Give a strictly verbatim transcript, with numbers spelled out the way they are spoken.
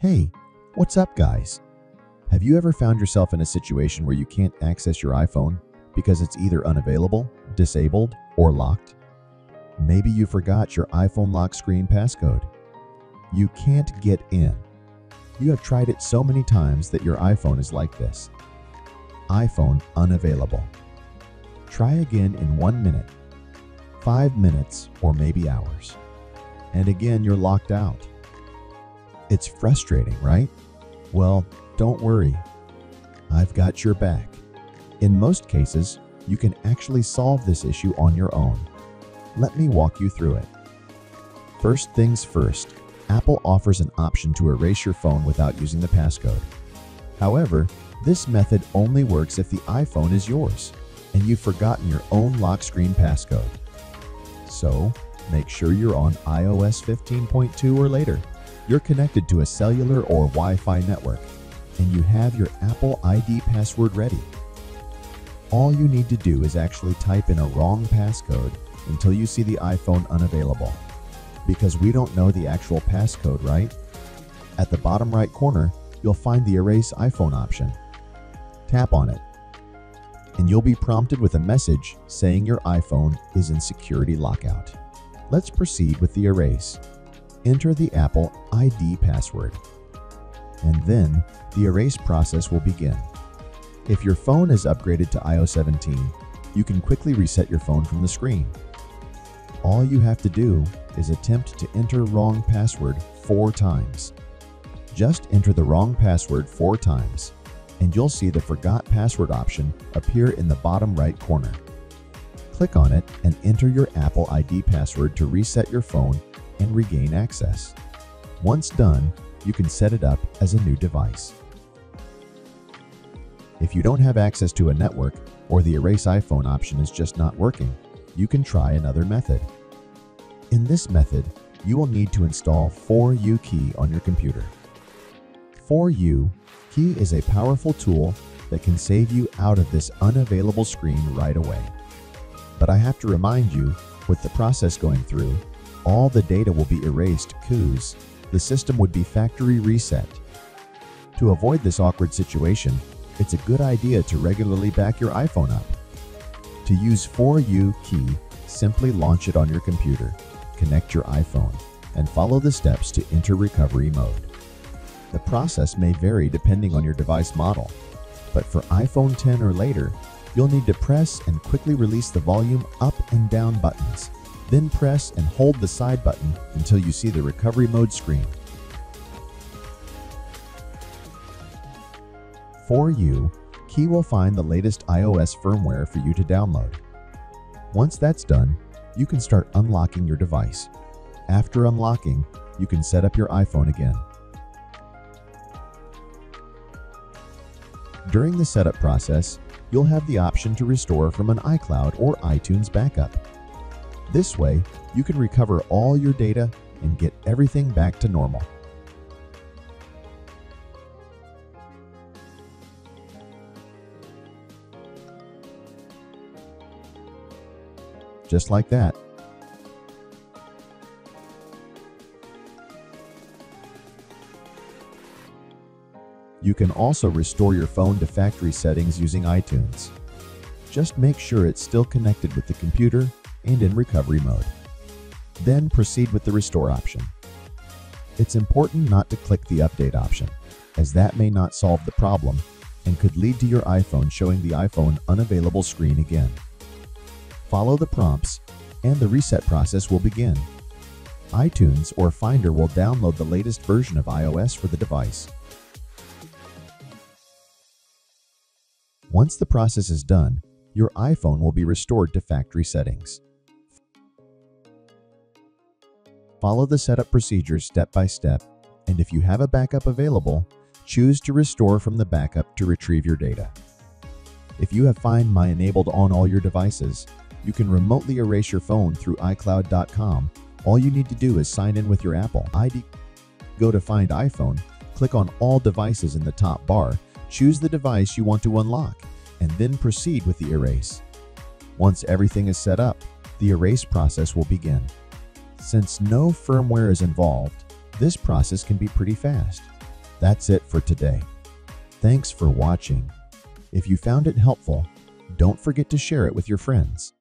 Hey, what's up guys? Have you ever found yourself in a situation where you can't access your iPhone because it's either unavailable, disabled, or locked? Maybe you forgot your iPhone lock screen passcode. You can't get in. You have tried it so many times that your iPhone is like this. iPhone unavailable. Try again in one minute, five minutes, or maybe hours. And again, you're locked out. It's frustrating, right? Well, don't worry. I've got your back. In most cases, you can actually solve this issue on your own. Let me walk you through it. First things first, Apple offers an option to erase your phone without using the passcode. However, this method only works if the iPhone is yours and you've forgotten your own lock screen passcode. So, make sure you're on i O S fifteen point two or later. You're connected to a cellular or Wi-Fi network, and you have your Apple I D password ready. All you need to do is actually type in a wrong passcode until you see the iPhone unavailable, because we don't know the actual passcode, right? At the bottom right corner, you'll find the Erase iPhone option. Tap on it, and you'll be prompted with a message saying your iPhone is in security lockout. Let's proceed with the erase. Enter the Apple I D password, and then the erase process will begin. If your phone is upgraded to i O S seventeen, you can quickly reset your phone from the screen. All you have to do is attempt to enter wrong password four times. Just enter the wrong password four times, and you'll see the Forgot Password option appear in the bottom right corner. Click on it and enter your Apple I D password to reset your phone and regain access. Once done, you can set it up as a new device. If you don't have access to a network or the Erase iPhone option is just not working, you can try another method. In this method, you will need to install four U Key on your computer. four U Key is a powerful tool that can save you out of this unavailable screen right away. But I have to remind you, with the process going through, all the data will be erased because the system would be factory reset. To avoid this awkward situation, it's a good idea to regularly back your iPhone up. To use four U Key, simply launch it on your computer, connect your iPhone, and follow the steps to enter recovery mode. The process may vary depending on your device model, but for iPhone ten or later, you'll need to press and quickly release the volume up and down buttons. Then press and hold the side button until you see the recovery mode screen. four U Key will find the latest iOS firmware for you to download. Once that's done, you can start unlocking your device. After unlocking, you can set up your iPhone again. During the setup process, you'll have the option to restore from an iCloud or iTunes backup. This way, you can recover all your data and get everything back to normal. Just like that. You can also restore your phone to factory settings using iTunes. Just make sure it's still connected with the computer and in recovery mode. Then proceed with the restore option. It's important not to click the update option, as that may not solve the problem and could lead to your iPhone showing the iPhone unavailable screen again. Follow the prompts and the reset process will begin. iTunes or Finder will download the latest version of iOS for the device. Once the process is done, your iPhone will be restored to factory settings. Follow the setup procedures step by step, and if you have a backup available, choose to restore from the backup to retrieve your data. If you have Find My enabled on all your devices, you can remotely erase your phone through i cloud dot com. All you need to do is sign in with your Apple I D. Go to Find iPhone, click on All Devices in the top bar, choose the device you want to unlock, and then proceed with the erase. Once everything is set up, the erase process will begin. Since no firmware is involved, this process can be pretty fast. That's it for today. Thanks for watching. If you found it helpful, don't forget to share it with your friends.